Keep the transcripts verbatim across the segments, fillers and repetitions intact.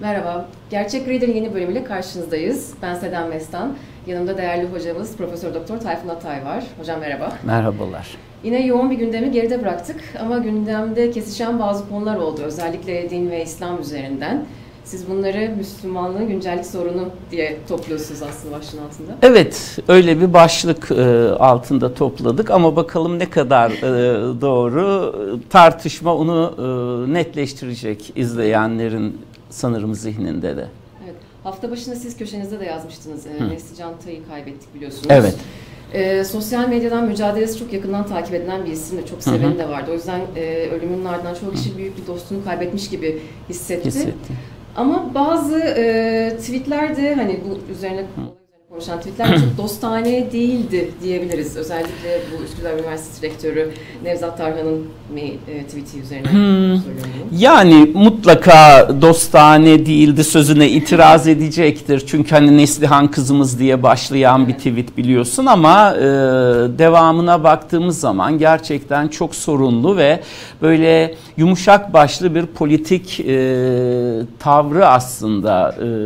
Merhaba, Gerçek Reader'ın yeni bölümüyle karşınızdayız. Ben Sedam Mestan. Yanımda değerli hocamız Profesör Doktor Tayfun Atay var. Hocam merhaba. Merhabalar. Yine yoğun bir gündemi geride bıraktık ama gündemde kesişen bazı konular oldu. Özellikle din ve İslam üzerinden. Siz bunları Müslümanlığın güncellik sorunu diye topluyorsunuz aslında başlığın altında. Evet, öyle bir başlık e, altında topladık ama bakalım ne kadar e, doğru. Tartışma onu e, netleştirecek izleyenlerin sanırım zihninde de. Evet, hafta başında siz köşenizde de yazmıştınız. E, Neslihan Tay'ı kaybettik biliyorsunuz. Evet. E, sosyal medyadan mücadelesi çok yakından takip edilen bir isim de çok seveni hı hı. de vardı. O yüzden e, ölümünün ardından çoğu kişi büyük bir dostunu kaybetmiş gibi hissetti. Hissetti. Ama bazı e, tweetler de hani bu üzerine, üzerine konuşan tweetler çok dostane değildi diyebiliriz. Özellikle bu Üsküdar Üniversitesi Rektörü Nevzat Tarhan'ın e, tweet'i üzerine hmm. söylüyorum bunu. Yani mutlaka dostane değildi sözüne itiraz edecektir. Çünkü hani Neslihan kızımız diye başlayan evet. bir tweet biliyorsun ama e, devamına baktığımız zaman gerçekten çok sorunlu ve böyle yumuşak başlı bir politik e, tavrı aslında e,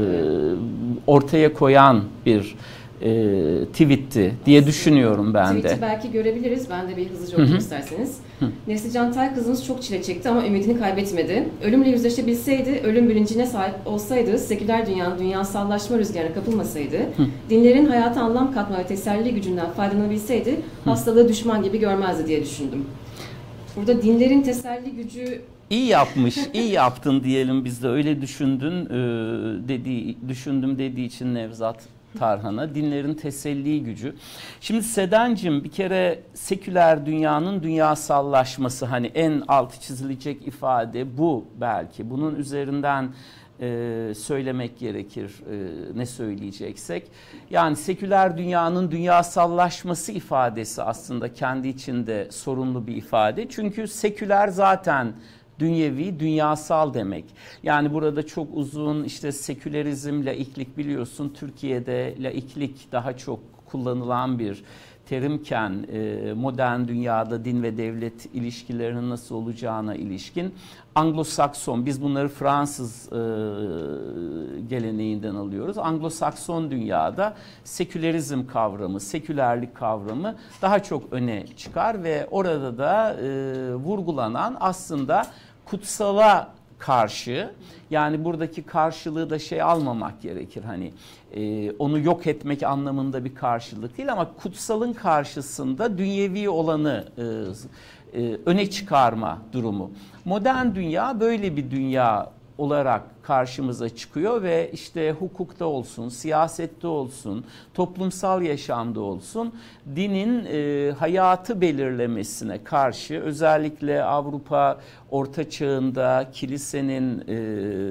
ortaya koyan bir e, tweetti diye düşünüyorum ben de. Tweet'i belki görebiliriz. Ben de bir hızlıca okuyayım isterseniz. Neslihan Tay kızınız çok çile çekti ama ümidini kaybetmedi. Ölümle yüzleşebilseydi, ölüm bilincine sahip olsaydı, seküler dünyanın dünyasallaşma rüzgarına kapılmasaydı, Hı. dinlerin hayata anlam katma ve teselli gücünden faydalanabilseydi, Hı. hastalığı düşman gibi görmezdi diye düşündüm. Burada dinlerin teselli gücü... İyi yapmış, iyi yaptın diyelim biz de öyle düşündün e, dediği, düşündüm dediği için Nevzat Tarhan'a. Dinlerin teselli gücü. Şimdi Sedancığım bir kere seküler dünyanın dünyasallaşması hani en altı çizilecek ifade bu belki. Bunun üzerinden e, söylemek gerekir e, ne söyleyeceksek. Yani seküler dünyanın dünyasallaşması ifadesi aslında kendi içinde sorunlu bir ifade. Çünkü seküler zaten dünyevi, dünyasal demek. Yani burada çok uzun işte sekülerizm, laiklik biliyorsun. Türkiye'de laiklik daha çok kullanılan bir terimken e, modern dünyada din ve devlet ilişkilerinin nasıl olacağına ilişkin Anglo-Sakson, biz bunları Fransız e, geleneğinden alıyoruz. Anglo-Sakson dünyada sekülerizm kavramı, sekülerlik kavramı daha çok öne çıkar ve orada da e, vurgulanan aslında kutsala karşı, yani buradaki karşılığı da şey almamak gerekir hani e, onu yok etmek anlamında bir karşılık değil ama kutsalın karşısında dünyevi olanı e, e, öne çıkarma durumu. Modern dünya böyle bir dünya olarak karşımıza çıkıyor ve işte hukukta olsun, siyasette olsun, toplumsal yaşamda olsun dinin e, hayatı belirlemesine karşı özellikle Avrupa Orta Çağ'ında kilisenin e,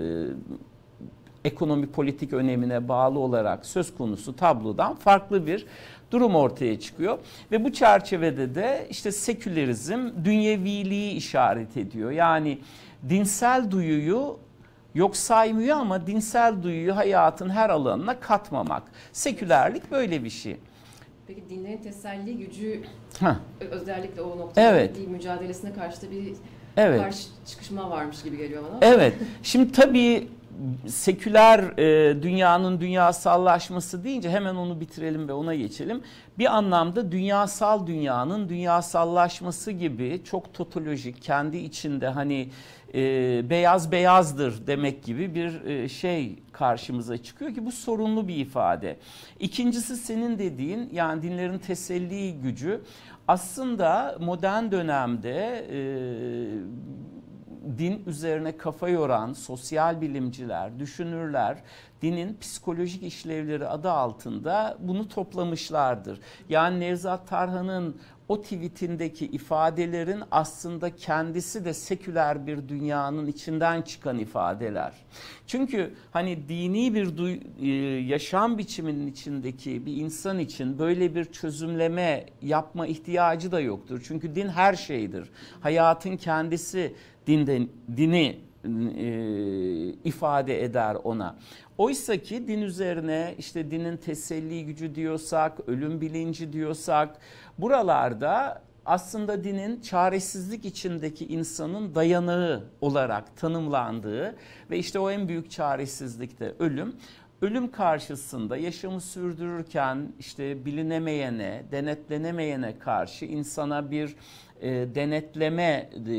ekonomi politik önemine bağlı olarak söz konusu tablodan farklı bir durum ortaya çıkıyor. Ve bu çerçevede de işte sekülerizm dünyeviliği işaret ediyor. Yani dinsel duyuyu yok saymıyor ama dinsel duyuyu hayatın her alanına katmamak. Sekülerlik böyle bir şey. Peki dinlerin teselli gücü Heh. özellikle o noktada evet. bir mücadelesine karşı da bir evet. karşı çıkışma varmış gibi geliyor bana. Evet. Şimdi tabii seküler e, dünyanın dünyasallaşması deyince hemen onu bitirelim ve ona geçelim. Bir anlamda dünyasal dünyanın dünyasallaşması gibi çok totolojik, kendi içinde hani e, beyaz beyazdır demek gibi bir e, şey karşımıza çıkıyor ki bu sorunlu bir ifade. İkincisi senin dediğin, yani dinlerin teselli gücü aslında modern dönemde e, din üzerine kafa yoran sosyal bilimciler, düşünürler, dinin psikolojik işlevleri adı altında bunu toplamışlardır. Yani Nevzat Tarhan'ın o tweetindeki ifadelerin aslında kendisi de seküler bir dünyanın içinden çıkan ifadeler. Çünkü hani dini bir yaşam biçiminin içindeki bir insan için böyle bir çözümleme yapma ihtiyacı da yoktur. Çünkü din her şeydir. Hayatın kendisi dinden, dini e, ifade eder ona. Oysa ki din üzerine işte dinin teselli gücü diyorsak, ölüm bilinci diyorsak buralarda aslında dinin çaresizlik içindeki insanın dayanağı olarak tanımlandığı ve işte o en büyük çaresizlik de ölüm. Ölüm karşısında yaşamı sürdürürken işte bilinemeyene, denetlenemeyene karşı insana bir e, denetleme e,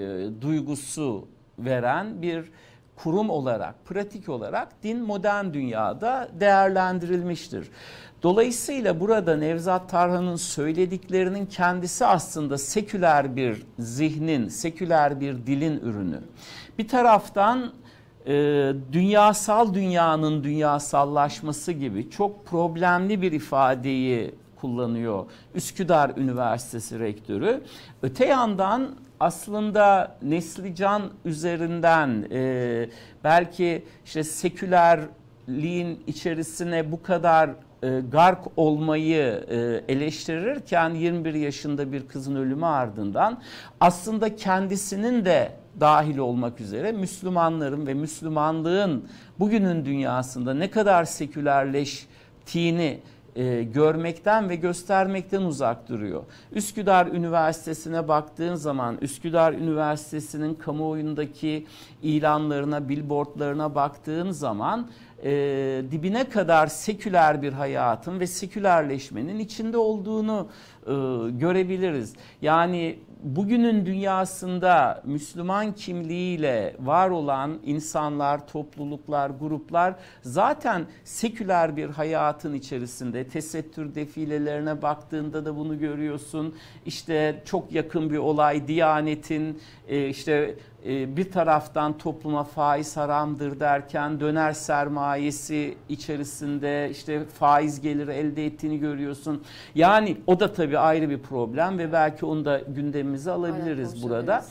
duygusu veren bir kurum olarak, pratik olarak din modern dünyada değerlendirilmiştir. Dolayısıyla burada Nevzat Tarhan'ın söylediklerinin kendisi aslında seküler bir zihnin, seküler bir dilin ürünü. Bir taraftan e, dünyasal dünyanın dünyasallaşması gibi çok problemli bir ifadeyi kullanıyor Üsküdar Üniversitesi rektörü. Öte yandan aslında Neslican üzerinden e, belki işte sekülerliğin içerisine bu kadar e, gark olmayı e, eleştirirken yirmi bir yaşında bir kızın ölümü ardından aslında kendisinin de dahil olmak üzere Müslümanların ve Müslümanlığın bugünün dünyasında ne kadar sekülerleştiğini E, görmekten ve göstermekten uzak duruyor. Üsküdar Üniversitesi'ne baktığın zaman Üsküdar Üniversitesi'nin kamuoyundaki ilanlarına, billboardlarına baktığın zaman e, dibine kadar seküler bir hayatın ve sekülerleşmenin içinde olduğunu e, görebiliriz. Yani bugünün dünyasında Müslüman kimliğiyle var olan insanlar, topluluklar, gruplar zaten seküler bir hayatın içerisinde. Tesettür defilelerine baktığında da bunu görüyorsun. İşte çok yakın bir olay Diyanet'in e, işte e, bir taraftan topluma faiz haramdır derken döner sermayesi içerisinde işte faiz geliri elde ettiğini görüyorsun. Yani o da tabii ayrı bir problem ve belki onu da gündemimize alabiliriz Aynen, burada.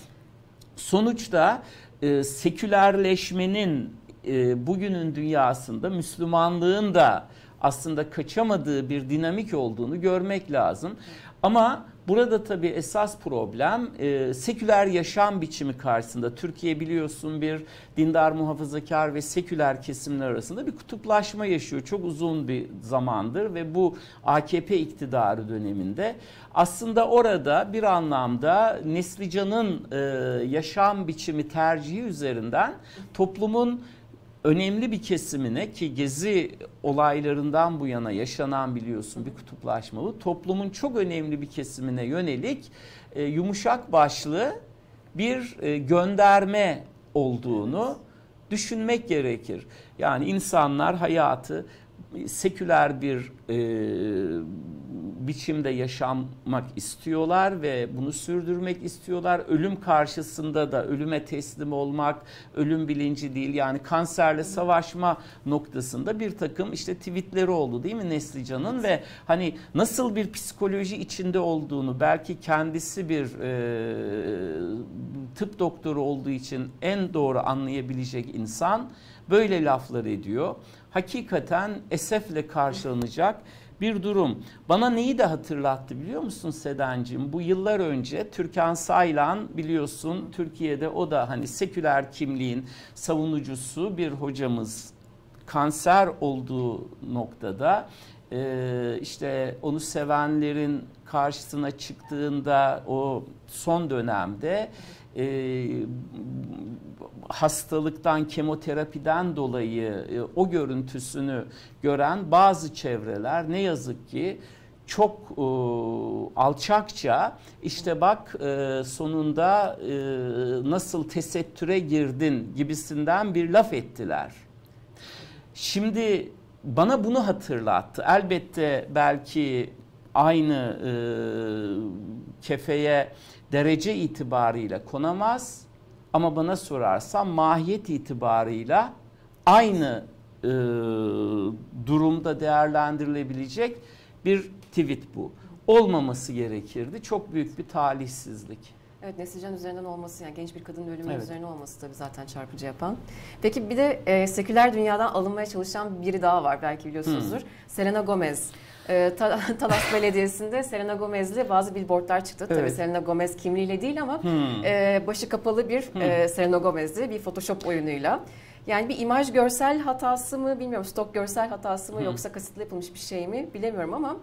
Sonuçta e, sekülerleşmenin e, bugünün dünyasında Müslümanlığın da aslında kaçamadığı bir dinamik olduğunu görmek lazım. Ama burada tabii esas problem e, seküler yaşam biçimi karşısında. Türkiye biliyorsun bir dindar, muhafazakar ve seküler kesimler arasında bir kutuplaşma yaşıyor. Çok uzun bir zamandır ve bu A K P iktidarı döneminde. Aslında orada bir anlamda Neslican'ın e, yaşam biçimi tercihi üzerinden toplumun önemli bir kesimine, ki Gezi olaylarından bu yana yaşanan biliyorsun bir kutuplaşma bu, toplumun çok önemli bir kesimine yönelik e, yumuşak başlı bir e, gönderme olduğunu düşünmek gerekir. Yani insanlar hayatı seküler bir e, biçimde yaşamak istiyorlar ve bunu sürdürmek istiyorlar. Ölüm karşısında da ölüme teslim olmak, ölüm bilinci değil. Yani kanserle savaşma noktasında bir takım işte tweetleri oldu değil mi Neslican'ın ve hani nasıl bir psikoloji içinde olduğunu belki kendisi bir e, tıp doktoru olduğu için en doğru anlayabilecek insan böyle laflar ediyor. Hakikaten esefle karşılanacak bir durum. Bana neyi de hatırlattı biliyor musun Sedancığım? Bu yıllar önce Türkan Saylan biliyorsun Türkiye'de o da hani seküler kimliğin savunucusu bir hocamız kanser olduğu noktada e, işte onu sevenlerin karşısına çıktığında o son dönemde e, hastalıktan, kemoterapiden dolayı e, o görüntüsünü gören bazı çevreler ne yazık ki çok e, alçakça işte bak e, sonunda e, nasıl tesettüre girdin gibisinden bir laf ettiler. Şimdi bana bunu hatırlattı. Elbette belki aynı e, kefeye derece itibarıyla konamaz. Ama bana sorarsan mahiyet itibarıyla aynı e, durumda değerlendirilebilecek bir tweet bu. Olmaması gerekirdi. Çok büyük bir talihsizlik. Evet, Neslican üzerinden olması, yani genç bir kadının ölümü evet. üzerine olması tabii zaten çarpıcı yapan. Peki bir de e, seküler dünyadan alınmaya çalışan biri daha var, belki biliyorsunuzdur. Hmm. Selena Gomez. E, Talas Belediyesi'nde Selena Gomez'li bazı billboardlar çıktı. Evet. Tabii Selena Gomez kimliğiyle değil ama hmm. e, başı kapalı bir hmm. e, Selena Gomez'li bir Photoshop oyunuyla. Yani bir imaj görsel hatası mı bilmiyorum, stok görsel hatası mı hmm. yoksa kasıtlı yapılmış bir şey mi bilemiyorum ama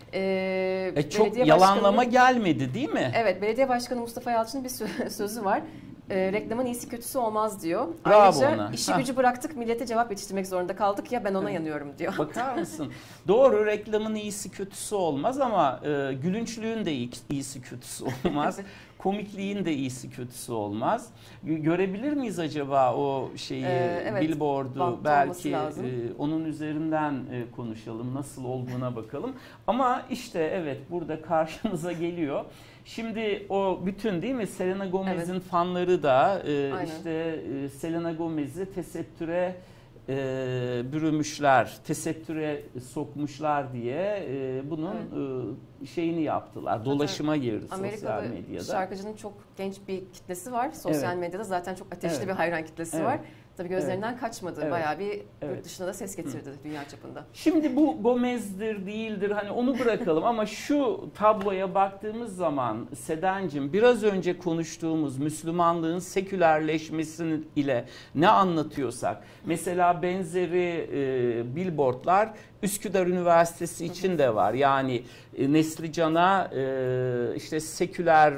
E, e çok yalanlama gelmedi değil mi? Evet, belediye başkanı Mustafa Yalçın'ın bir sözü var. E, reklamın iyisi kötüsü olmaz diyor. Bravo Ayrıca ona. işi gücü bıraktık, millete cevap yetiştirmek zorunda kaldık ya ben ona yanıyorum diyor. Bakar mısın? Doğru, reklamın iyisi kötüsü olmaz ama e, gülünçlüğün de iyisi kötüsü olmaz. Komikliğin de iyisi kötüsü olmaz. Görebilir miyiz acaba o şeyi, ee, evet, billboard'u? Belki e, onun üzerinden e, konuşalım, nasıl olduğuna bakalım. Ama işte evet, burada karşımıza geliyor. Şimdi o bütün değil mi Selena Gomez'in evet. fanları da e, işte e, Selena Gomez'i tesettüre e, bürümüşler, tesettüre sokmuşlar diye e, bunun evet. e, şeyini yaptılar. Dolaşıma girdi sosyal medyada. Amerikalı şarkıcının çok genç bir kitlesi var. Sosyal evet. medyada zaten çok ateşli evet. bir hayran kitlesi evet. var. Tabii gözlerinden evet. kaçmadı. Evet. Bayağı bir evet. yurt dışına da ses getirdi Hı. dünya çapında. Şimdi bu Gomez'dir değildir hani onu bırakalım ama şu tabloya baktığımız zaman Sedencim biraz önce konuştuğumuz Müslümanlığın sekülerleşmesi ile ne anlatıyorsak mesela benzeri e, billboardlar Üsküdar Üniversitesi için de var. Yani e, Neslican'a e, işte seküler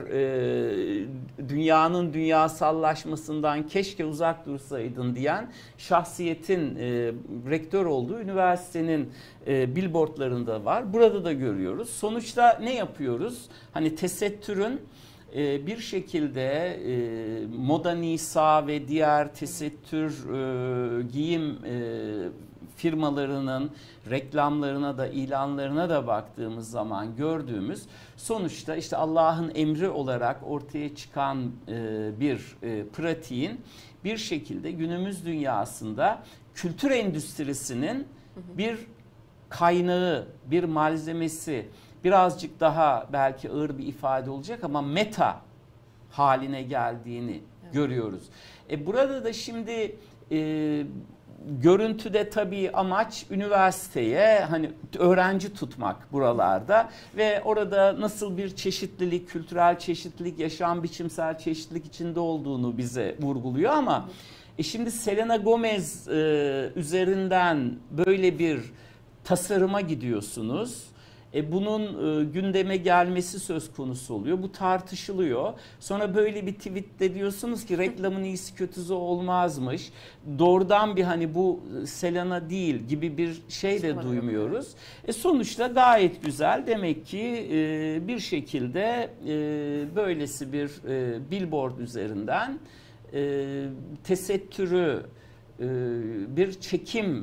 e, dünyanın dünyasallaşmasından keşke uzak dursaydın diyen şahsiyetin e, rektör olduğu üniversitenin e, billboardlarında var. Burada da görüyoruz. Sonuçta ne yapıyoruz? Hani tesettürün e, bir şekilde e, Moda Nisa ve diğer tesettür e, giyim e, firmalarının reklamlarına da ilanlarına da baktığımız zaman gördüğümüz sonuçta işte Allah'ın emri olarak ortaya çıkan bir pratiğin bir şekilde günümüz dünyasında kültür endüstrisinin bir kaynağı, bir malzemesi, birazcık daha belki ağır bir ifade olacak ama meta haline geldiğini evet. görüyoruz. E burada da şimdi e, görüntüde tabii amaç üniversiteye hani öğrenci tutmak buralarda ve orada nasıl bir çeşitlilik, kültürel çeşitlilik, yaşam biçimsel çeşitlilik içinde olduğunu bize vurguluyor ama e şimdi Selena Gomez e, üzerinden böyle bir tasarıma gidiyorsunuz. E bunun e, gündeme gelmesi söz konusu oluyor. Bu tartışılıyor. Sonra böyle bir tweette diyorsunuz ki reklamın iyisi kötüsü olmazmış. Doğrudan bir hani bu Selena değil gibi bir şey de duymuyoruz. E sonuçta gayet güzel. Demek ki e, bir şekilde e, böylesi bir e, billboard üzerinden e, tesettürü e, bir çekim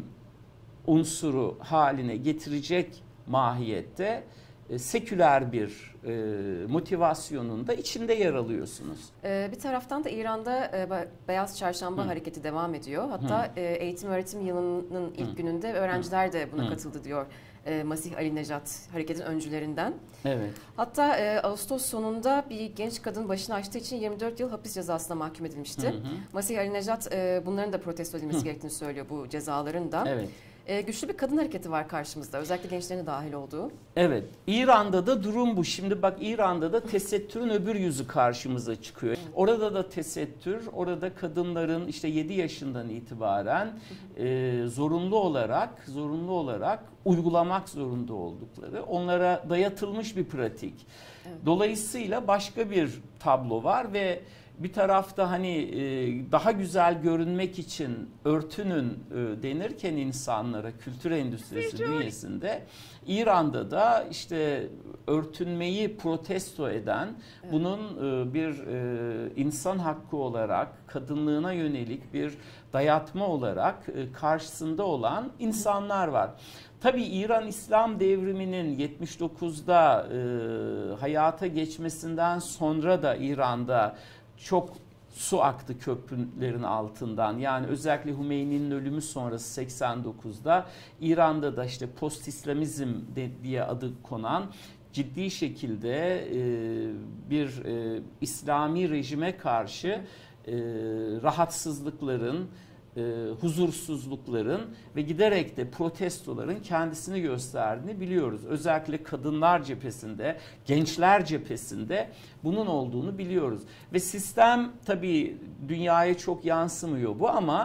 unsuru haline getirecek mahiyette e, seküler bir e, motivasyonun da içinde yer alıyorsunuz. Ee, bir taraftan da İran'da e, Beyaz Çarşamba Hı. hareketi devam ediyor. Hatta e, eğitim öğretim yılının ilk Hı. gününde öğrenciler de buna Hı. katıldı diyor. E, Masih Ali Necat hareketin öncülerinden. Evet. Hatta e, Ağustos sonunda bir genç kadın başını açtığı için yirmi dört yıl hapis cezasına mahkum edilmişti. Hı hı. Masih Ali Necat e, bunların da protesto edilmesi Hı. gerektiğini söylüyor bu cezaların da. Evet. Ee, güçlü bir kadın hareketi var karşımızda. Özellikle gençlerin dahil olduğu. Evet. İran'da da durum bu. Şimdi bak İran'da da tesettürün öbür yüzü karşımıza çıkıyor. Evet. Orada da tesettür, orada kadınların işte yedi yaşından itibaren e, zorunlu olarak zorunlu olarak uygulamak zorunda oldukları, onlara dayatılmış bir pratik. Evet. Dolayısıyla başka bir tablo var ve bir tarafta hani daha güzel görünmek için örtünün denirken insanlara kültür endüstrisi bünyesinde İran'da da işte örtünmeyi protesto eden evet. bunun bir insan hakkı olarak kadınlığına yönelik bir dayatma olarak karşısında olan insanlar var. Tabii İran İslam devriminin yetmiş dokuzda hayata geçmesinden sonra da İran'da çok su aktı köprülerin altından. Yani özellikle Hümeyni'nin ölümü sonrası seksen dokuzda İran'da da işte post-İslamizm diye adı konan ciddi şekilde e, bir e, İslami rejime karşı e, rahatsızlıkların, e, huzursuzlukların ve giderek de protestoların kendisini gösterdiğini biliyoruz. Özellikle kadınlar cephesinde, gençler cephesinde bunun olduğunu biliyoruz. Ve sistem tabii dünyaya çok yansımıyor bu ama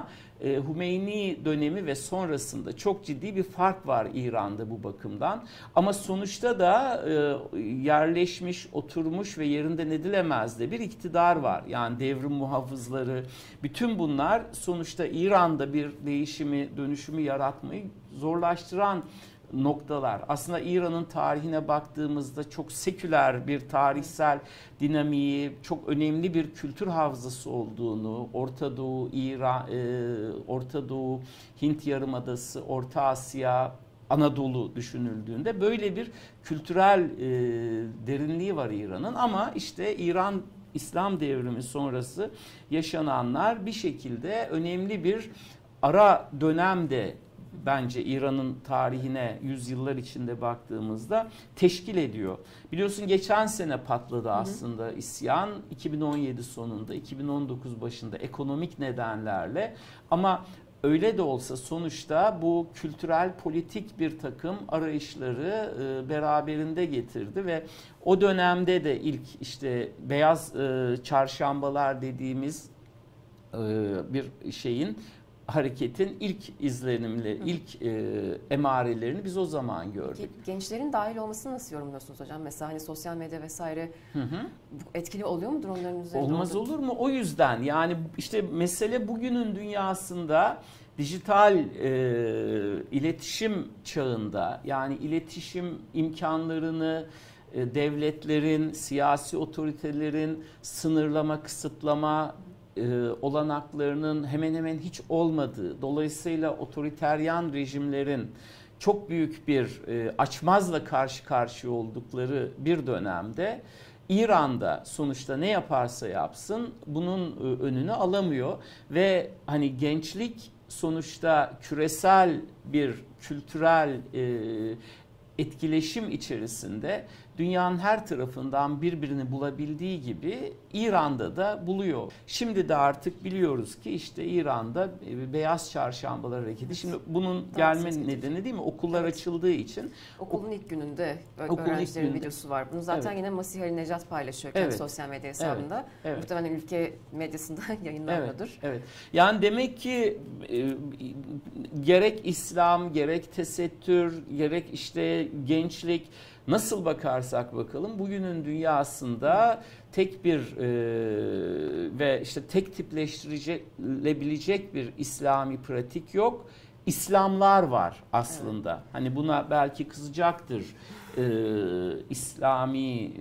e, Hümeyni dönemi ve sonrasında çok ciddi bir fark var İran'da bu bakımdan. Ama sonuçta da e, yerleşmiş, oturmuş ve yerinden edilemez de bir iktidar var. Yani devrim muhafızları, bütün bunlar sonuçta İran'da bir değişimi, dönüşümü yaratmayı zorlaştıran noktalar. Aslında İran'ın tarihine baktığımızda çok seküler bir tarihsel dinamiği, çok önemli bir kültür hafızası olduğunu, Orta Doğu, İran, e, Orta Doğu, Hint Yarımadası, Orta Asya, Anadolu düşünüldüğünde böyle bir kültürel e, derinliği var İran'ın. Ama işte İran İslam devrimi sonrası yaşananlar bir şekilde önemli bir ara dönemde bence İran'ın tarihine yüzyıllar içinde baktığımızda teşkil ediyor. Biliyorsun geçen sene patladı aslında hı hı. isyan iki bin on yedi sonunda, iki bin on dokuz başında ekonomik nedenlerle, ama öyle de olsa sonuçta bu kültürel politik bir takım arayışları e, beraberinde getirdi ve o dönemde de ilk işte beyaz e, çarşambalar dediğimiz e, bir şeyin, hareketin ilk izlenimleri, Hı. ilk e, emarelerini biz o zaman gördük. Gençlerin dahil olmasını nasıl yorumluyorsunuz hocam? Mesela hani sosyal medya vesaire hı hı. etkili oluyor mudur onların üzerinde? Olmaz olur mu? O yüzden yani işte mesele bugünün dünyasında dijital e, iletişim çağında, yani iletişim imkanlarını e, devletlerin, siyasi otoritelerin sınırlama, kısıtlama e, olanaklarının hemen hemen hiç olmadığı, dolayısıyla otoriteryan rejimlerin çok büyük bir e, açmazla karşı karşıya oldukları bir dönemde İran'da sonuçta ne yaparsa yapsın bunun önünü alamıyor ve hani gençlik sonuçta küresel bir kültürel e, etkileşim içerisinde dünyanın her tarafından birbirini bulabildiği gibi İran'da da buluyor. Şimdi de artık biliyoruz ki işte İran'da Beyaz Çarşambalar Hareketi. Şimdi bunun gelme nedeni değil mi? Okullar evet. açıldığı için. Okulun ilk gününde öğrencilerin gününde. videosu var. Bunu zaten evet. yine Masih Ali Necat paylaşıyor kendi evet. sosyal medya hesabında. Evet. Evet. Muhtemelen ülke medyasında yayınlanıyordur. Evet. evet. Yani demek ki e, gerek İslam, gerek tesettür, gerek işte gençlik, nasıl bakarsak bakalım bugünün dünyasında tek bir e, ve işte tek tipleştirilebilecek bir İslami pratik yok. İslamlar var aslında. Evet. Hani buna belki kızacaktır e, İslami e,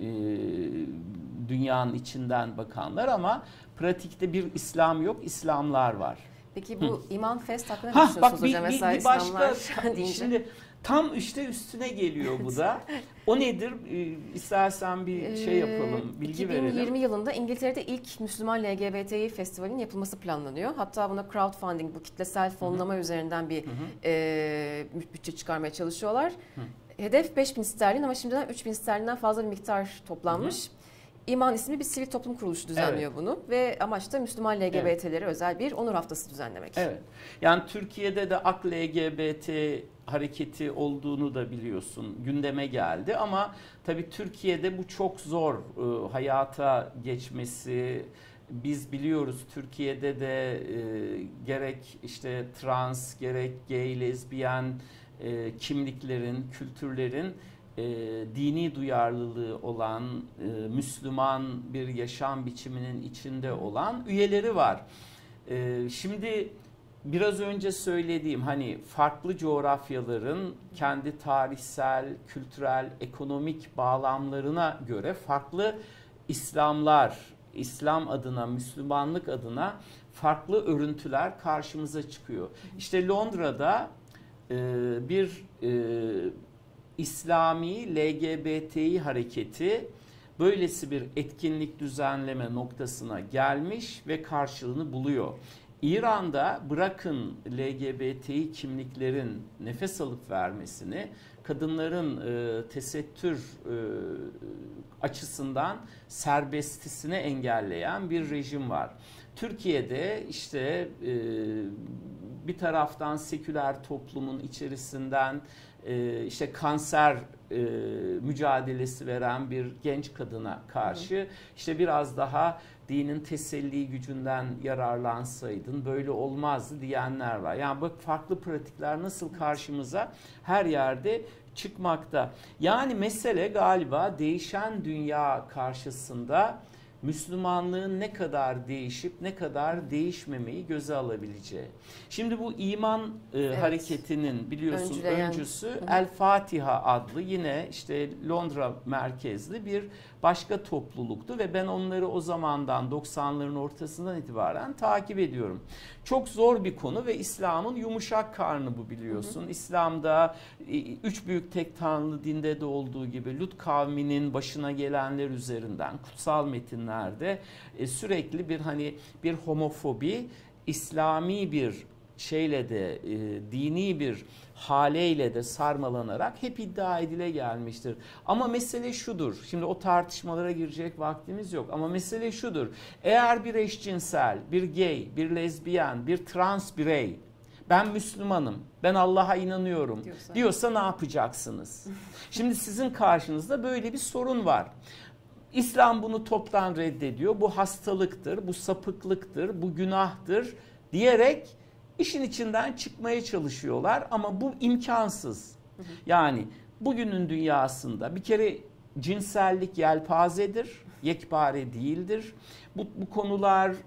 dünyanın içinden bakanlar, ama pratikte bir İslam yok, İslamlar var. Peki bu Hı. İman Fest hakkında ne düşünüyorsunuz hocam? Mesela bir başka, şimdi tam işte üstüne geliyor bu da. O nedir? Ee, istersen bir şey yapalım, bilgi iki bin yirmi verelim. iki bin yirmi yılında İngiltere'de ilk Müslüman L G B T İ festivalinin yapılması planlanıyor. Hatta buna crowdfunding, bu kitlesel fonlama Hı-hı. üzerinden bir e, bütçe çıkarmaya çalışıyorlar. Hı. Hedef beş bin sterlin ama şimdiden üç bin sterlinden fazla bir miktar toplanmış. Hı-hı. İman isimli bir sivil toplum kuruluşu düzenliyor evet. bunu ve amaç da Müslüman L G B T'lere evet. özel bir onur haftası düzenlemek. Evet. Yani Türkiye'de de A K L G B T hareketi olduğunu da biliyorsun, gündeme geldi, ama tabii Türkiye'de bu çok zor e, hayata geçmesi. Biz biliyoruz Türkiye'de de e, gerek işte trans, gerek gay, lezbiyen e, kimliklerin, kültürlerin E, dini duyarlılığı olan, e, Müslüman bir yaşam biçiminin içinde olan üyeleri var. E, şimdi biraz önce söylediğim hani farklı coğrafyaların kendi tarihsel, kültürel, ekonomik bağlamlarına göre farklı İslamlar, İslam adına, Müslümanlık adına farklı örüntüler karşımıza çıkıyor. İşte Londra'da e, bir e, İslami L G B T İ hareketi böylesi bir etkinlik düzenleme noktasına gelmiş ve karşılığını buluyor. İran'da bırakın L G B T İ kimliklerin nefes alıp vermesini, kadınların e, tesettür e, açısından serbestisini engelleyen bir rejim var. Türkiye'de işte e, bir taraftan seküler toplumun içerisinden e, işte kanser e, mücadelesi veren bir genç kadına karşı hı. işte biraz daha dinin teselli gücünden yararlansaydın böyle olmazdı diyenler var. Yani bak farklı pratikler nasıl karşımıza her yerde çıkmakta. Yani mesele galiba değişen dünya karşısında Müslümanlığın ne kadar değişip ne kadar değişmemeyi göze alabileceği. Şimdi bu iman e, evet. hareketinin biliyorsun Öncüleyen. öncüsü Hı-hı. El Fatiha adlı yine işte Londra merkezli bir başka topluluktu ve ben onları o zamandan doksanların ortasından itibaren takip ediyorum. Çok zor bir konu ve İslam'ın yumuşak karnı bu biliyorsun. Hı-hı. İslam'da üç büyük tek tanrılı dinde de olduğu gibi Lut kavminin başına gelenler üzerinden kutsal metinler nerede e, sürekli bir hani bir homofobi, İslami bir şeyle de e, dini bir haleyle de sarmalanarak hep iddia edile gelmiştir. Ama mesele şudur. Şimdi o tartışmalara girecek vaktimiz yok. Ama mesele şudur. Eğer bir eşcinsel, bir gay, bir lezbiyen, bir trans birey ben Müslümanım, ben Allah'a inanıyorum diyorsa, diyorsa ne yapacaksınız? Şimdi sizin karşınızda böyle bir sorun var. İslam bunu toptan reddediyor. Bu hastalıktır, bu sapıklıktır, bu günahtır diyerek işin içinden çıkmaya çalışıyorlar ama bu imkansız. Hı hı. Yani bugünün dünyasında bir kere cinsellik yelpazedir, yekpare değildir. Bu, bu konular e,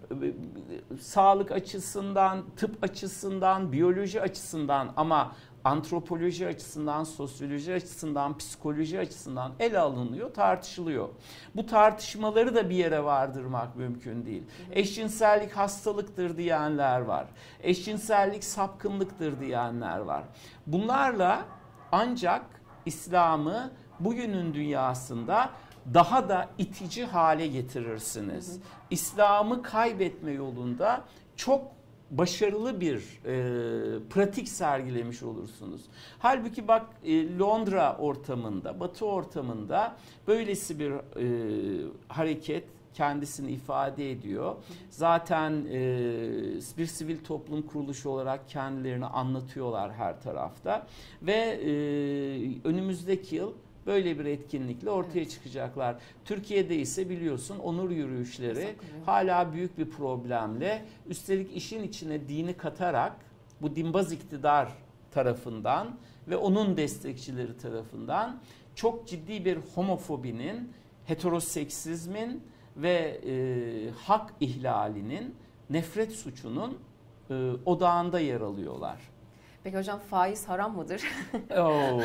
sağlık açısından, tıp açısından, biyoloji açısından ama antropoloji açısından, sosyoloji açısından, psikoloji açısından ele alınıyor, tartışılıyor. Bu tartışmaları da bir yere vardırmak mümkün değil. Hı hı. Eşcinsellik hastalıktır diyenler var. Eşcinsellik sapkınlıktır diyenler var. Bunlarla ancak İslam'ı bugünün dünyasında daha da itici hale getirirsiniz. Hı hı. İslam'ı kaybetme yolunda çok başarılı bir e, pratik sergilemiş olursunuz. Halbuki bak e, Londra ortamında, Batı ortamında böylesi bir e, hareket kendisini ifade ediyor. Zaten e, bir sivil toplum kuruluşu olarak kendilerini anlatıyorlar her tarafta ve e, önümüzdeki yıl böyle bir etkinlikle ortaya evet. çıkacaklar. Türkiye'de ise biliyorsun onur yürüyüşleri hala büyük bir problemle, üstelik işin içine dini katarak bu dinbaz iktidar tarafından ve onun destekçileri tarafından çok ciddi bir homofobinin, heteroseksizmin ve e, hak ihlalinin, nefret suçunun e, odağında yer alıyorlar. Peki hocam faiz haram mıdır? Oo.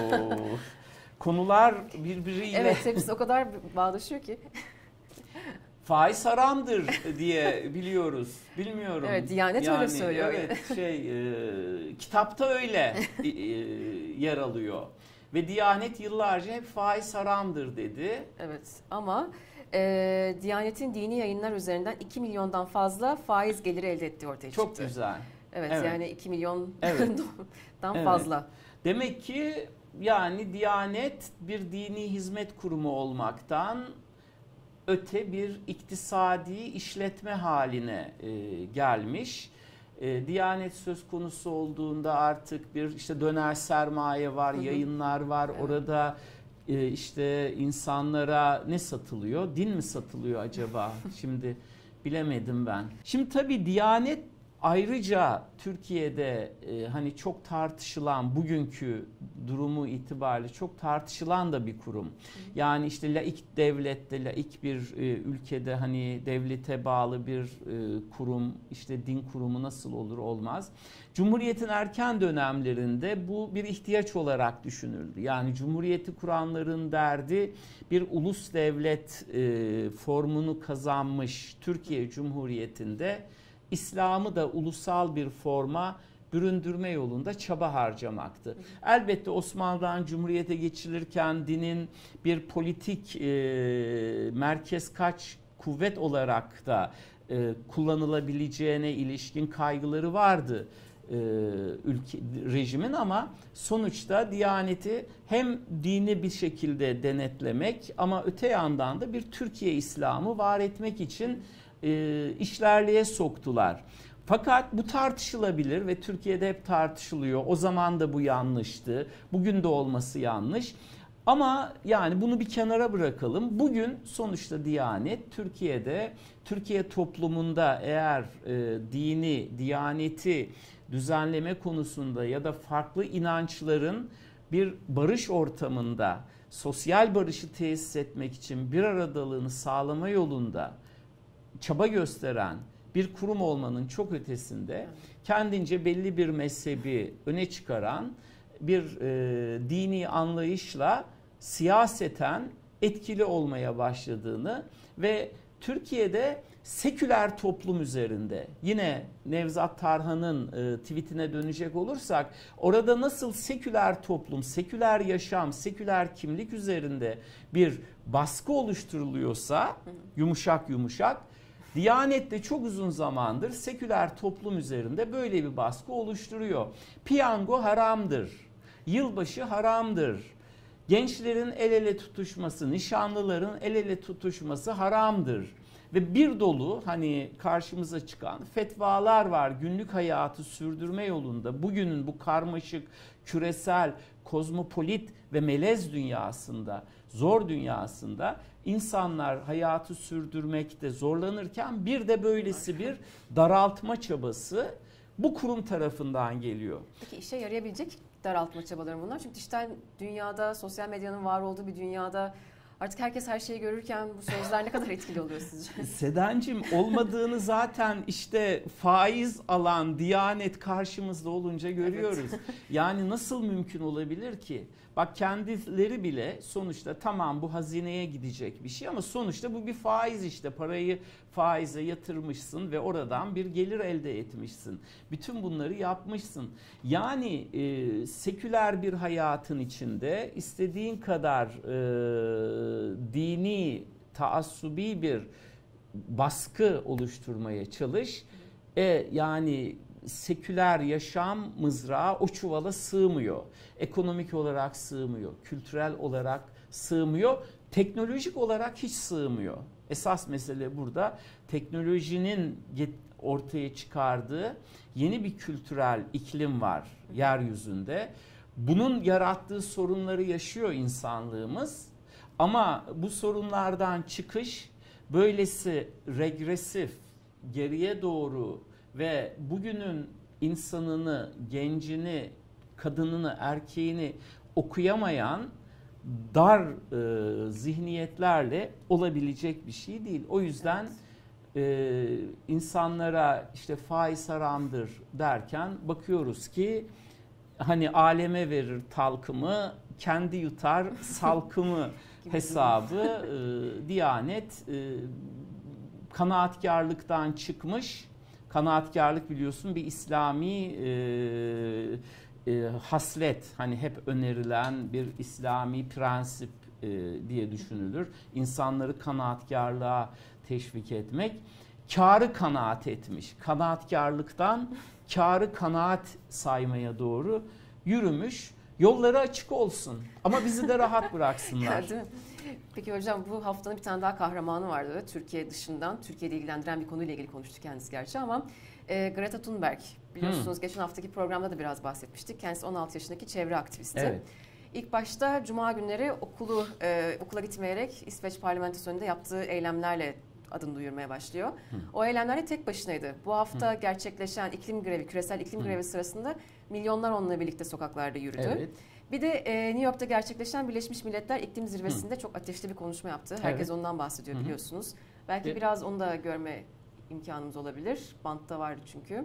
Konular birbiriyle... Evet, hepsi o kadar bağdaşıyor ki. Faiz haramdır diye biliyoruz. Bilmiyorum. Evet, Diyanet yani, öyle söylüyor. Evet, şey, e, kitapta öyle e, yer alıyor. Ve Diyanet yıllarca hep faiz haramdır dedi. Evet, ama e, Diyanet'in dini yayınlar üzerinden iki milyondan fazla faiz geliri elde ettiği ortaya çıktı. Çok güzel. Evet, evet. Yani iki milyondan evet. fazla. Evet. Demek ki yani Diyanet bir dini hizmet kurumu olmaktan öte bir iktisadi işletme haline e, gelmiş. E, Diyanet söz konusu olduğunda artık bir işte döner sermaye var, hı hı. yayınlar var. Evet. Orada e, işte insanlara ne satılıyor? Din mi satılıyor acaba? Şimdi bilemedim ben. Şimdi tabii Diyanet ayrıca Türkiye'de e, hani çok tartışılan, bugünkü durumu itibariyle çok tartışılan da bir kurum. Yani işte laik devlette, laik bir e, ülkede hani devlete bağlı bir e, kurum, işte din kurumu nasıl olur olmaz. Cumhuriyetin erken dönemlerinde bu bir ihtiyaç olarak düşünüldü. Yani Cumhuriyeti kuranların derdi bir ulus devlet e, formunu kazanmış Türkiye Cumhuriyeti'nde İslam'ı da ulusal bir forma büründürme yolunda çaba harcamaktı. Elbette Osmanlı'dan Cumhuriyet'e geçilirken dinin bir politik e, merkez kaç kuvvet olarak da e, kullanılabileceğine ilişkin kaygıları vardı e, ülke rejimin, ama sonuçta Diyaneti hem dini bir şekilde denetlemek ama öte yandan da bir Türkiye İslam'ı var etmek için e, işlerliğe soktular. Fakat bu tartışılabilir ve Türkiye'de hep tartışılıyor. O zaman da bu yanlıştı. Bugün de olması yanlış. Ama yani bunu bir kenara bırakalım. Bugün sonuçta Diyanet Türkiye'de, Türkiye toplumunda eğer e, dini, diyaneti düzenleme konusunda ya da farklı inançların bir barış ortamında sosyal barışı tesis etmek için bir aradalığını sağlama yolunda çaba gösteren bir kurum olmanın çok ötesinde kendince belli bir mezhebi öne çıkaran bir e, dini anlayışla siyaseten etkili olmaya başladığını ve Türkiye'de seküler toplum üzerinde, yine Nevzat Tarhan'ın e, tweetine dönecek olursak, orada nasıl seküler toplum, seküler yaşam, seküler kimlik üzerinde bir baskı oluşturuluyorsa yumuşak yumuşak, Diyanet de çok uzun zamandır seküler toplum üzerinde böyle bir baskı oluşturuyor. Piyango haramdır, yılbaşı haramdır, gençlerin el ele tutuşması, nişanlıların el ele tutuşması haramdır. Ve bir dolu hani karşımıza çıkan fetvalar var günlük hayatı sürdürme yolunda. Bugünün bu karmaşık, küresel, kozmopolit ve melez dünyasında, zor dünyasında insanlar hayatı sürdürmekte zorlanırken bir de böylesi bir daraltma çabası bu kurum tarafından geliyor. Peki işe yarayabilecek daraltma çabaları bunlar? Çünkü dijital dünyada, sosyal medyanın var olduğu bir dünyada artık herkes her şeyi görürken bu sözler ne kadar etkili oluyor sizce? Sedancığım, olmadığını zaten işte faiz alan Diyanet karşımızda olunca görüyoruz. Evet. Yani nasıl mümkün olabilir ki? Bak kendileri bile sonuçta tamam bu hazineye gidecek bir şey ama sonuçta bu bir faiz işte. Parayı faize yatırmışsın ve oradan bir gelir elde etmişsin. Bütün bunları yapmışsın. Yani e, seküler bir hayatın içinde istediğin kadar e, dini, taassubi bir baskı oluşturmaya çalış. E, yani seküler yaşam mızrağı o çuvala sığmıyor. Ekonomik olarak sığmıyor. Kültürel olarak sığmıyor. Teknolojik olarak hiç sığmıyor. Esas mesele burada teknolojinin ortaya çıkardığı yeni bir kültürel iklim var yeryüzünde. Bunun yarattığı sorunları yaşıyor insanlığımız. Ama bu sorunlardan çıkış böylesi regresif, geriye doğru ve bugünün insanını, gencini, kadınını, erkeğini okuyamayan dar e, zihniyetlerle olabilecek bir şey değil. O yüzden e, insanlara işte faiz haramdır derken bakıyoruz ki hani aleme verir talkımı, kendi yutar salkımı hesabı e, Diyanet e, kanaatkarlıktan çıkmış. Kanaatkarlık biliyorsun bir İslami e, e, haslet, hani hep önerilen bir İslami prensip e, diye düşünülür. İnsanları kanaatkarlığa teşvik etmek. Kârı kanaat etmiş. Kanaatkarlıktan kârı kanaat saymaya doğru yürümüş. Yolları açık olsun ama bizi de rahat bıraksınlar. Değil mi? Peki hocam, bu haftanın bir tane daha kahramanı vardı. Türkiye dışından, Türkiye'de ilgilendiren bir konuyla ilgili konuştu kendisi gerçi ama e, Greta Thunberg, biliyorsunuz hmm. geçen haftaki programda da biraz bahsetmiştik. Kendisi on altı yaşındaki çevre aktivisti. Evet. İlk başta Cuma günleri okulu e, okula gitmeyerek İsveç parlamentosu önünde yaptığı eylemlerle adını duyurmaya başlıyor. Hı. O eylemler tek başınaydı. Bu hafta Hı. gerçekleşen iklim grevi, küresel iklim Hı. grevi sırasında milyonlar onunla birlikte sokaklarda yürüdü. Evet. Bir de e, New York'ta gerçekleşen Birleşmiş Milletler İklim Zirvesi'nde Hı. çok ateşli bir konuşma yaptı. Herkes evet. ondan bahsediyor Hı. biliyorsunuz. Belki evet. biraz onu da görme imkanımız olabilir. Bantta vardı çünkü.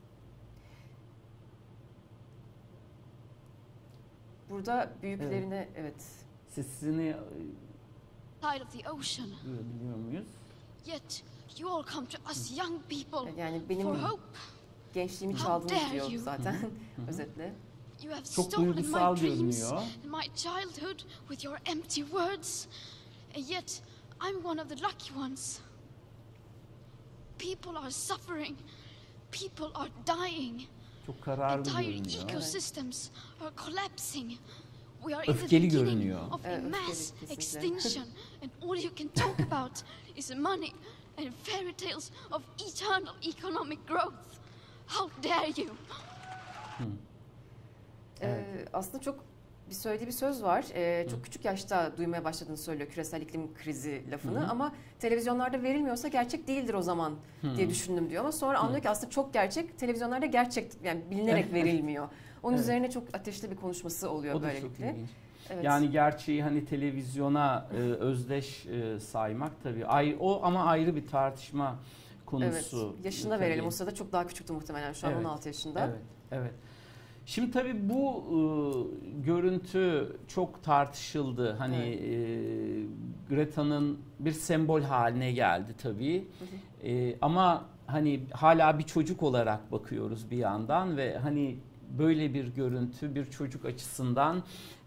Burada büyüklerine evet. evet. Sesini side of the ocean. Biliyor muyuz? Yet you all come to us young people yani benim for hope. Gençliğimi çaldınız diyor zaten özetle. You have stolen my dreams and my childhood with your empty words. And yet I'm one of the lucky ones. People are suffering. People are dying. Çok kararlı Entire görünüyor. ecosystems are collapsing. We are Öfkeli in the beginning görünüyor. of a mass extinction, and all you can talk about is money and fairy tales of eternal economic growth. How dare you? Hmm. Ee, evet. Aslında çok bir söylediği bir söz var. Ee, çok Hı. küçük yaşta duymaya başladığını söylüyor küresel iklim krizi lafını. Hı. Ama televizyonlarda verilmiyorsa gerçek değildir o zaman Hı. diye düşündüm diyor. Ama sonra anlıyor Hı. ki aslında çok gerçek. Televizyonlarda gerçek, yani bilinerek verilmiyor. Onun evet. üzerine çok ateşli bir konuşması oluyor böylelikle. Evet. Yani gerçeği hani televizyona e, özdeş e, saymak tabii. Ay, o ama ayrı bir tartışma konusu. Evet. Yaşına tabii. verelim. O sırada çok daha küçüktü muhtemelen. Şu an evet. on altı yaşında. Evet. Evet. Şimdi tabii bu e, görüntü çok tartışıldı. Hani evet. e, Greta'nın bir sembol haline geldi tabii. Hı hı. E, ama hani hala bir çocuk olarak bakıyoruz bir yandan ve hani böyle bir görüntü bir çocuk açısından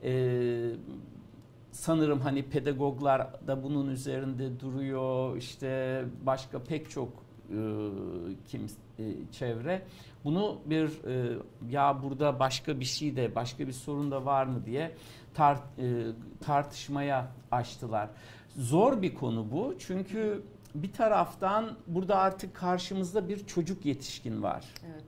e, sanırım hani pedagoglar da bunun üzerinde duruyor. İşte başka pek çok e, kim e, çevre bunu bir e, ya burada başka bir şey de başka bir sorun da var mı diye tar, e, tartışmaya açtılar. Zor bir konu bu çünkü bir taraftan burada artık karşımızda bir çocuk yetişkin var. Evet.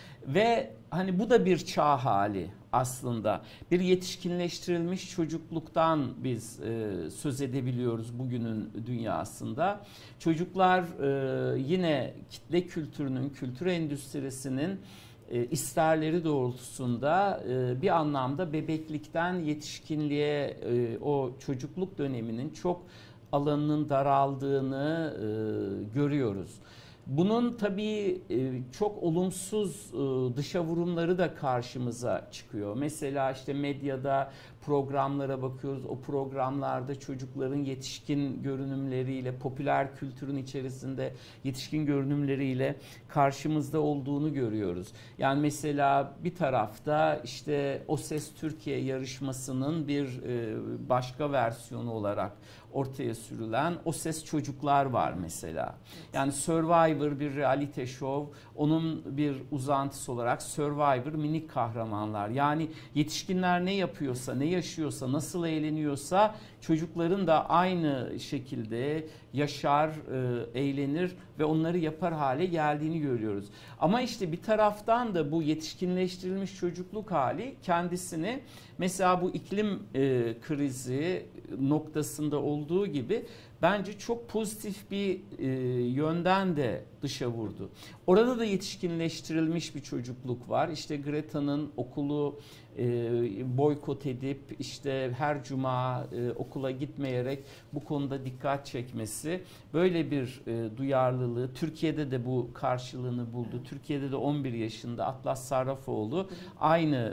Ve hani bu da bir çağ hali aslında. Bir yetişkinleştirilmiş çocukluktan biz e, söz edebiliyoruz bugünün dünyasında. Çocuklar e, yine kitle kültürünün, kültür endüstrisinin e, isterleri doğrultusunda e, bir anlamda bebeklikten yetişkinliğe e, o çocukluk döneminin çok alanının daraldığını e, görüyoruz. Bunun tabii çok olumsuz dışa vurumları da karşımıza çıkıyor. Mesela işte medyada programlara bakıyoruz. O programlarda çocukların yetişkin görünümleriyle, popüler kültürün içerisinde yetişkin görünümleriyle karşımızda olduğunu görüyoruz. Yani mesela bir tarafta işte O Ses Türkiye yarışmasının bir başka versiyonu olarak ortaya sürülen O Ses Çocuklar var mesela. Yani Survivor bir realite show, onun bir uzantısı olarak Survivor minik kahramanlar. Yani yetişkinler ne yapıyorsa, ne yaşıyorsa, nasıl eğleniyorsa çocukların da aynı şekilde yaşar, eğlenir ve onları yapar hale geldiğini görüyoruz. Ama işte bir taraftan da bu yetişkinleştirilmiş çocukluk hali kendisini mesela bu iklim krizi noktasında olduğu gibi bence çok pozitif bir e, yönden de dışa vurdu. Orada da yetişkinleştirilmiş bir çocukluk var. İşte Greta'nın okulu e, boykot edip işte her cuma e, okula gitmeyerek bu konuda dikkat çekmesi, böyle bir e, duyarlılığı Türkiye'de de bu karşılığını buldu. Türkiye'de de on bir yaşında Atlas Sarrafoğlu aynı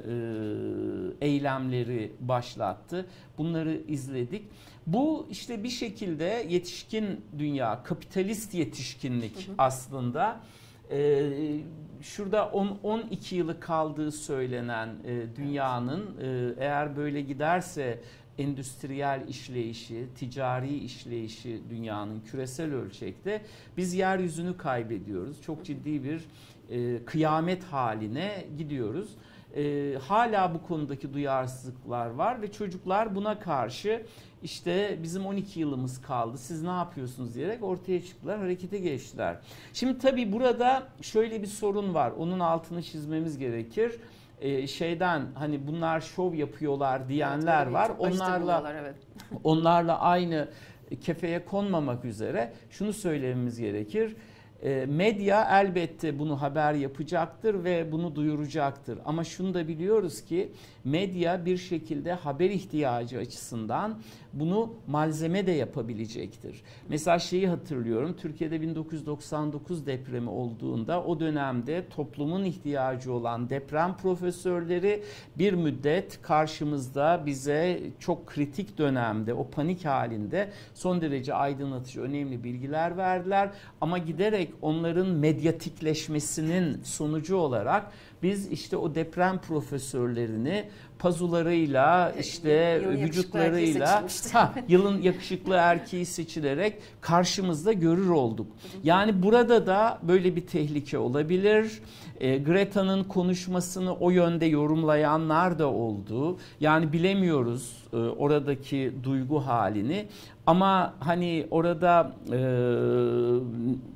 e, eylemleri başlattı. Bunları izledik. Bu işte bir şekilde yetişkin dünya, kapitalist yetişkinlik hı hı. aslında. Ee, şurada on on iki yılı kaldığı söylenen e, dünyanın e, eğer böyle giderse endüstriyel işleyişi, ticari işleyişi dünyanın küresel ölçekte biz yeryüzünü kaybediyoruz. Çok ciddi bir e, kıyamet haline gidiyoruz. E, hala bu konudaki duyarsızlıklar var ve çocuklar buna karşı işte bizim on iki yılımız kaldı, siz ne yapıyorsunuz diyerek ortaya çıktılar, harekete geçtiler. Şimdi tabii burada şöyle bir sorun var, onun altını çizmemiz gerekir. Ee, şeyden hani bunlar şov yapıyorlar diyenler evet, var. Onlarla evet. onlarla aynı kefeye konmamak üzere şunu söylememiz gerekir. Medya elbette bunu haber yapacaktır ve bunu duyuracaktır. Ama şunu da biliyoruz ki medya bir şekilde haber ihtiyacı açısından bunu malzeme de yapabilecektir. Mesela şeyi hatırlıyorum, Türkiye'de bin dokuz yüz doksan dokuz depremi olduğunda o dönemde toplumun ihtiyacı olan deprem profesörleri bir müddet karşımızda bize çok kritik dönemde, o panik halinde son derece aydınlatıcı, önemli bilgiler verdiler. Ama giderek onların medyatikleşmesinin sonucu olarak biz işte o deprem profesörlerini pazularıyla işte yılın vücutlarıyla ha, yılın yakışıklı erkeği seçilerek karşımızda görür olduk. Yani burada da böyle bir tehlike olabilir. E, Greta'nın konuşmasını o yönde yorumlayanlar da oldu. Yani bilemiyoruz e, oradaki duygu halini. Ama hani orada e,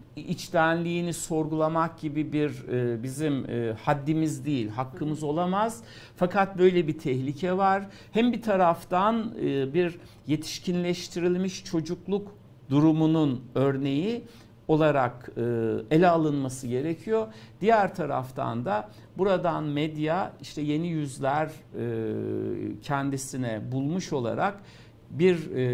içtenliğini sorgulamak gibi bir e, bizim e, haddimiz değil, hakkımız olamaz. Fakat böyle bir tehlike var. Hem bir taraftan e, bir yetişkinleştirilmiş çocukluk durumunun örneği olarak e, ele alınması gerekiyor. Diğer taraftan da buradan medya işte yeni yüzler e, kendisine bulmuş olarak bir e,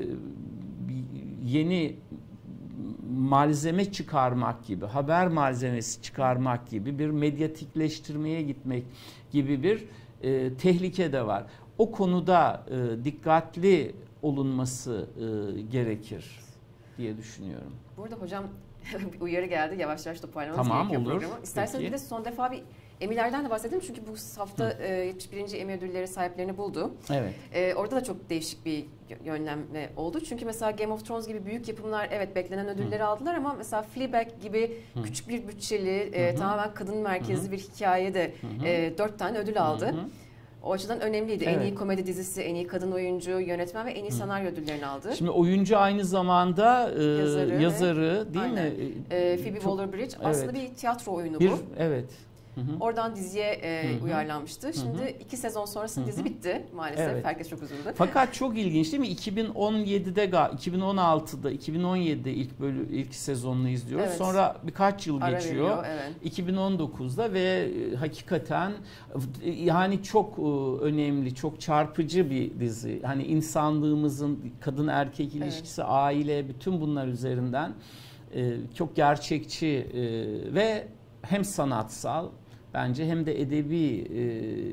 yeni malzeme çıkarmak gibi, haber malzemesi çıkarmak gibi, bir medyatikleştirmeye gitmek gibi bir e, tehlike de var. O konuda e, dikkatli olunması e, gerekir diye düşünüyorum. Burada hocam bir uyarı geldi. Yavaş yavaş toparlamamız tamam, gerekiyor olur. programı. İsterseniz Peki. bir de son defa bir Emmy'lerden de bahsedelim. Çünkü bu hafta e, yetmiş birinci Emmy ödülleri sahiplerini buldu. Evet. E, orada da çok değişik bir yönlenme oldu. Çünkü mesela Game of Thrones gibi büyük yapımlar evet beklenen ödülleri Hı. aldılar ama mesela Fleabag gibi Hı. küçük bir bütçeli, e, tamamen kadın merkezli Hı. bir hikayede e, dört tane ödül aldı. Hı. O açıdan önemliydi. Evet. En iyi komedi dizisi, en iyi kadın oyuncu, yönetmen ve en iyi Hı. senaryo ödüllerini aldı. Şimdi oyuncu aynı zamanda e, yazarı, yazarı ve, değil aynen. mi? E, Phoebe Waller-Bridge evet. aslında bir tiyatro oyunu bir, bu. Evet. Hı hı. Oradan diziye e, hı hı. uyarlanmıştı. Şimdi hı hı. iki sezon sonrasında hı hı. dizi bitti maalesef. Evet. Herkes çok üzüldü. Fakat çok ilginç değil mi? iki bin on yedide, iki bin on altıda, iki bin on yedide ilk bölü ilk sezonunu izliyoruz. Evet. Sonra birkaç yıl Ara geçiyor. Veriyor, evet. iki bin on dokuzda ve hakikaten yani çok önemli, çok çarpıcı bir dizi. Hani insanlığımızın kadın erkek ilişkisi, evet. aile, bütün bunlar üzerinden çok gerçekçi ve hem sanatsal bence hem de edebi e,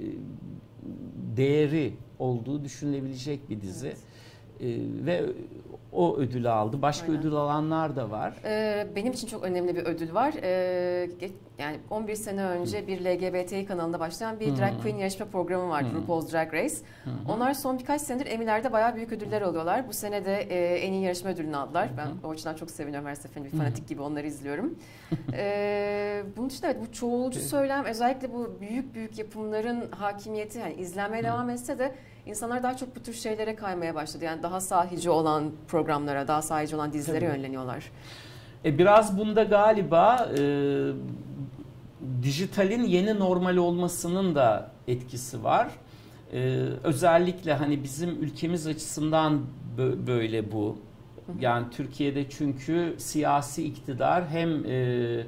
değeri olduğu düşünülebilecek bir dizi. Evet. E, ve o ödülü aldı. Başka Aynen. ödül alanlar da var. Ee, benim için çok önemli bir ödül var. Ee, yani on bir sene önce Hı. bir L G B T kanalında başlayan bir Hı. drag queen yarışma programı var. Hı. RuPaul's Drag Race. Hı. Onlar son birkaç senedir Emmy'lerde bayağı büyük ödüller alıyorlar. Bu sene de e, en iyi yarışma ödülünü aldılar. Hı. Ben o açıdan çok seviniyorum. Her seferinde bir fanatik Hı. gibi onları izliyorum. ee, bunun için evet bu çoğulcu söylem, özellikle bu büyük büyük yapımların hakimiyeti, yani izlenmeye Hı. devam etse de İnsanlar daha çok bu tür şeylere kaymaya başladı. Yani daha sahici olan programlara, daha sahici olan dizilere Tabii. yönleniyorlar. E biraz bunda galiba e, dijitalin yeni normal olmasının da etkisi var. E, özellikle hani bizim ülkemiz açısından böyle bu. Yani Türkiye'de çünkü siyasi iktidar hem e,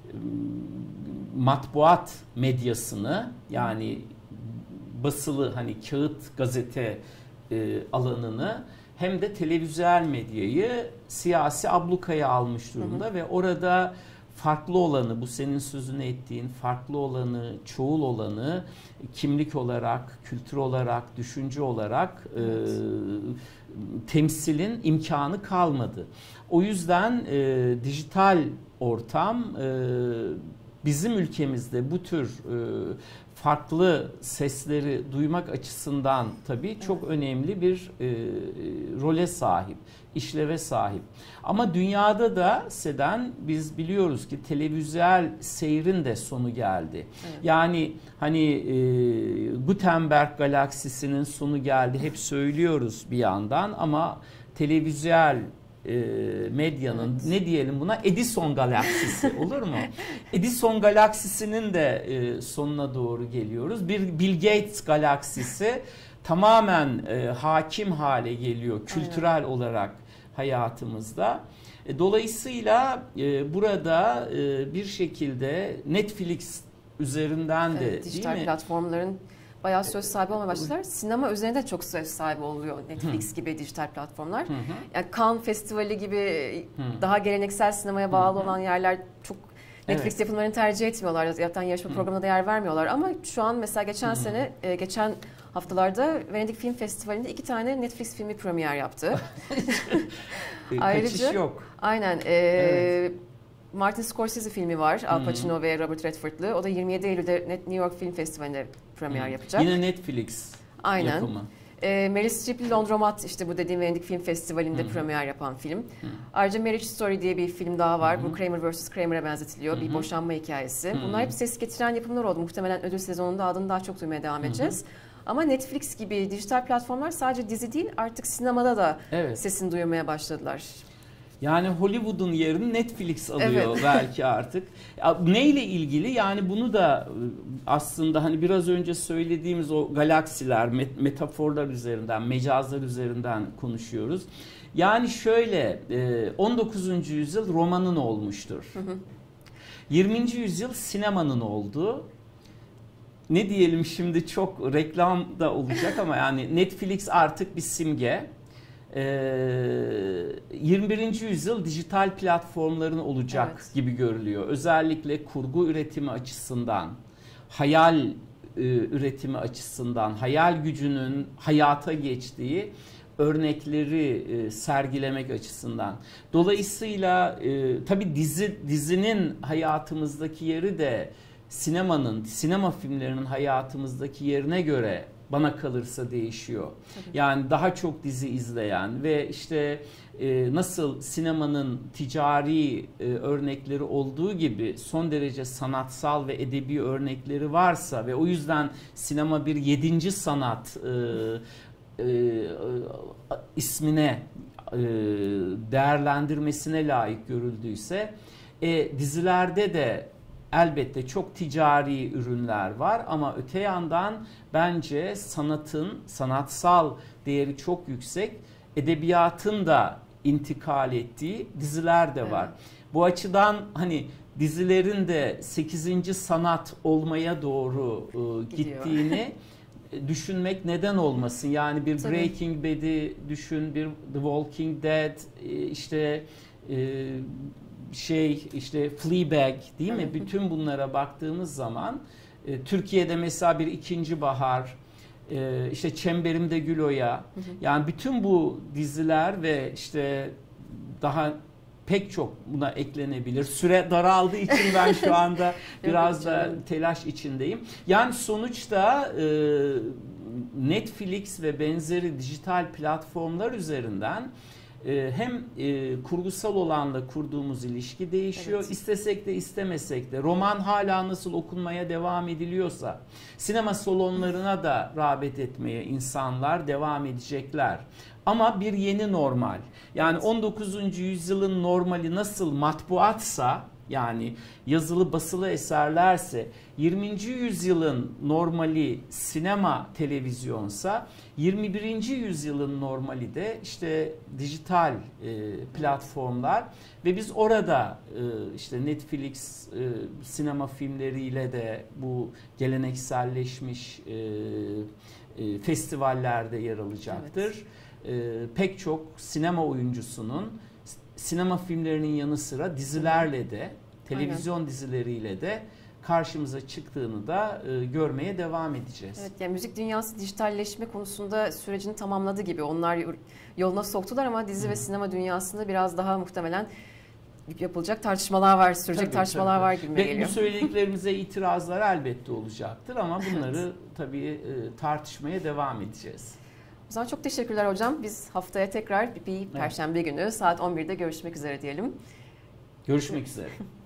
matbuat medyasını, yani basılı hani kağıt gazete e, alanını hem de televizyonel medyayı siyasi ablukaya almış durumda hı hı. ve orada farklı olanı, bu senin sözünü ettiğin farklı olanı, çoğul olanı kimlik olarak, kültür olarak, düşünce olarak evet. e, temsilin imkanı kalmadı. O yüzden e, dijital ortam e, bizim ülkemizde bu tür e, farklı sesleri duymak açısından tabii çok evet. önemli bir e, role sahip, işleve sahip. Ama dünyada da Seden biz biliyoruz ki televizyonel seyrin de sonu geldi. Evet. Yani hani e, Gutenberg galaksisinin sonu geldi hep söylüyoruz bir yandan ama televizyonel E, medyanın evet. ne diyelim buna Edison galaksisi olur mu? Edison galaksisinin de e, sonuna doğru geliyoruz. Bir Bill Gates galaksisi tamamen e, hakim hale geliyor kültürel Aynen. olarak hayatımızda. E, dolayısıyla e, burada e, bir şekilde Netflix üzerinden de evet, dijital değil mi? platformların bayağı söz sahibi olmaya başladılar. Sinema üzerinde çok söz sahibi oluyor Netflix Hı. gibi dijital platformlar. Hı hı. Yani Cannes Festivali gibi Hı. daha geleneksel sinemaya bağlı Hı. olan yerler çok Netflix evet. yapımlarını tercih etmiyorlar. Zaten yarışma Hı. programına da yer vermiyorlar. Ama şu an mesela geçen Hı. sene, geçen haftalarda Venedik Film Festivali'nde iki tane Netflix filmi premier yaptı. Ayrıca, Kaçış yok. Aynen. E, evet. Martin Scorsese filmi var. Al Pacino hmm. ve Robert Redford'lu. O da yirmi yedi Eylül'de New York Film Festivali'nde premier hmm. yapacak. Yine Netflix Aynen. yapımı. E, Meryl Streep'li Laundromat, işte bu dediğim Venedik Film Festivali'nde hmm. premier yapan film. Hmm. Ayrıca Marriage Story diye bir film daha var. Hmm. Bu Kramer versus. Kramer'a benzetiliyor. Hmm. Bir boşanma hikayesi. Hmm. Bunlar hep ses getiren yapımlar oldu. Muhtemelen ödül sezonunda adını daha çok duymaya devam edeceğiz. Hmm. Ama Netflix gibi dijital platformlar sadece dizi değil, artık sinemada da evet. sesini duyurmaya başladılar. Yani Hollywood'un yerini Netflix alıyor evet. belki artık. Neyle ilgili? Yani bunu da aslında hani biraz önce söylediğimiz o galaksiler, metaforlar üzerinden, mecazlar üzerinden konuşuyoruz. Yani şöyle, on dokuzuncu yüzyıl romanın olmuştur. Hı hı. yirminci yüzyıl sinemanın oldu. Ne diyelim şimdi, çok reklam da olacak ama yani Netflix artık bir simge. yirmi birinci yüzyıl dijital platformların olacak evet. gibi görülüyor. Özellikle kurgu üretimi açısından, hayal üretimi açısından, hayal gücünün hayata geçtiği örnekleri sergilemek açısından. Dolayısıyla tabii dizi dizinin hayatımızdaki yeri de sinemanın, sinema filmlerinin hayatımızdaki yerine göre bana kalırsa değişiyor. Tabii. Yani daha çok dizi izleyen ve işte e, nasıl sinemanın ticari e, örnekleri olduğu gibi son derece sanatsal ve edebi örnekleri varsa ve o yüzden sinema bir yedinci sanat e, e, ismine e, değerlendirmesine layık görüldüyse e, dizilerde de elbette çok ticari ürünler var ama öte yandan bence sanatın, sanatsal değeri çok yüksek, edebiyatın da intikal ettiği diziler de var. Evet. Bu açıdan hani dizilerin de sekizinci sanat olmaya doğru e, gittiğini düşünmek neden olmasın? Yani bir Tabii. Breaking Bad'i düşün, bir The Walking Dead, işte e, şey işte Fleabag değil mi? Bütün bunlara baktığımız zaman e, Türkiye'de mesela bir İkinci Bahar, e, işte Çemberimde Gül Oya, yani bütün bu diziler ve işte daha pek çok buna eklenebilir. Süre daraldığı için ben şu anda biraz da telaş içindeyim. Yani sonuçta e, Netflix ve benzeri dijital platformlar üzerinden hem e, kurgusal olanla kurduğumuz ilişki değişiyor. Evet. İstesek de istemesek de roman hala nasıl okunmaya devam ediliyorsa sinema salonlarına da rağbet etmeye insanlar devam edecekler. Ama bir yeni normal. Yani on dokuzuncu yüzyılın normali nasıl matbuatsa, yani yazılı basılı eserlerse, yirminci yüzyılın normali sinema, televizyonsa, yirmi birinci yüzyılın normali de işte dijital e, platformlar ve biz orada e, işte Netflix e, sinema filmleriyle de bu gelenekselleşmiş e, e, festivallerde yer alacaktır. Evet. E, pek çok sinema oyuncusunun sinema filmlerinin yanı sıra dizilerle de, televizyon Aynen. dizileriyle de karşımıza çıktığını da e, görmeye devam edeceğiz. Evet, yani müzik dünyası dijitalleşme konusunda sürecini tamamladı gibi. Onlar yoluna soktular ama dizi Hı. ve sinema dünyasında biraz daha muhtemelen yapılacak tartışmalar var, sürecek tabii, tartışmalar tabii. var gibi ve geliyor. Bu söylediklerimize itirazlar elbette olacaktır ama bunları evet. tabii e, tartışmaya devam edeceğiz. O zaman çok teşekkürler hocam. Biz haftaya tekrar bir Perşembe evet. günü saat on birde görüşmek üzere diyelim. Görüşmek üzere.